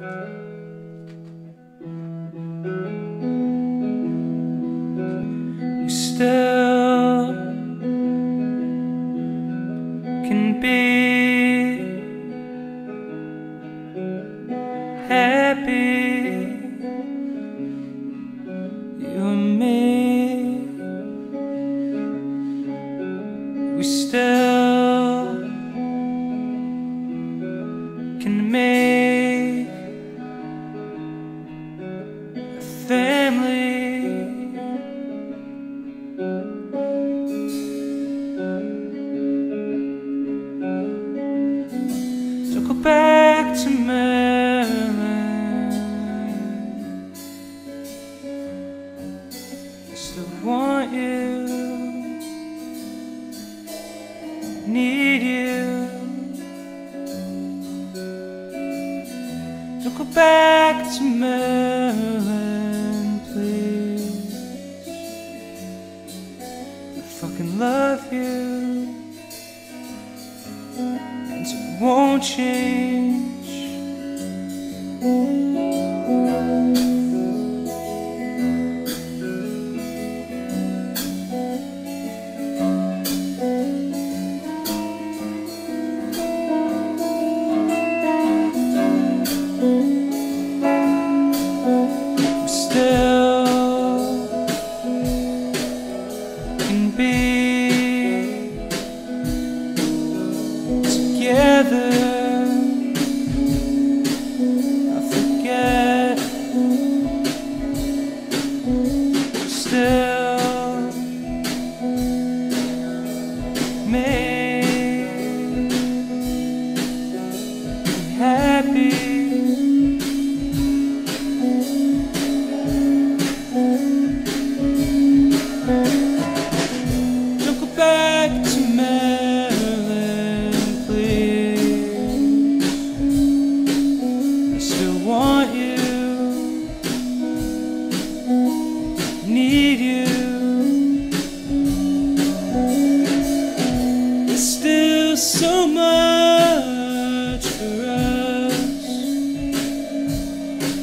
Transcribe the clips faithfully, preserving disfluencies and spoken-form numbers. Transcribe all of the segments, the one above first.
We still can be happy, you and me. We still can make a family. So go back to Maryland. I still want you, need you. So go back to Maryland, please. I fucking love you, and it won't change. We still can be together. I forget. We still make me happy. Don't go back to Maryland, please. I still want you, need you. There's still so much for us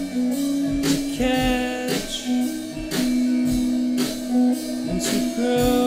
to catch and to grow.